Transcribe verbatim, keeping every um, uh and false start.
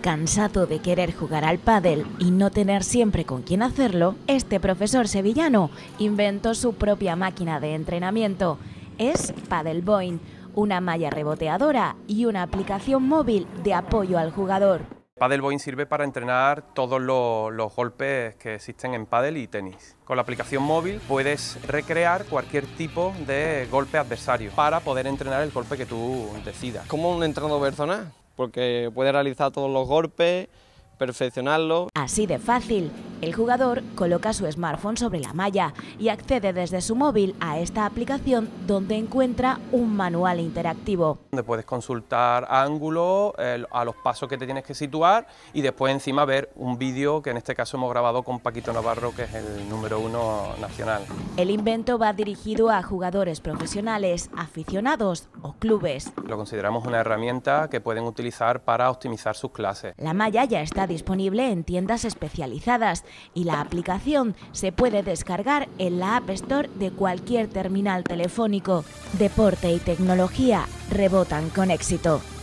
Cansado de querer jugar al pádel y no tener siempre con quién hacerlo, este profesor sevillano inventó su propia máquina de entrenamiento. Es Padelboin, una malla reboteadora y una aplicación móvil de apoyo al jugador. Padelboin sirve para entrenar todos los, los golpes que existen en pádel y tenis. Con la aplicación móvil puedes recrear cualquier tipo de golpe adversario para poder entrenar el golpe que tú decidas. Como un entrenador personal, porque puede realizar todos los golpes, perfeccionarlos. Así de fácil, el jugador coloca su smartphone sobre la malla y accede desde su móvil a esta aplicación donde encuentra un manual interactivo. Donde puedes consultar ángulos, eh, a los pasos que te tienes que situar y después encima ver un vídeo que en este caso hemos grabado con Paquito Navarro, que es el número uno nacional. El invento va dirigido a jugadores profesionales, aficionados o clubes. Lo consideramos una herramienta que pueden utilizar para optimizar sus clases. La malla ya está disponible en tiendas especializadas y la aplicación se puede descargar en la App Store de cualquier terminal telefónico. Deporte y tecnología rebotan con éxito.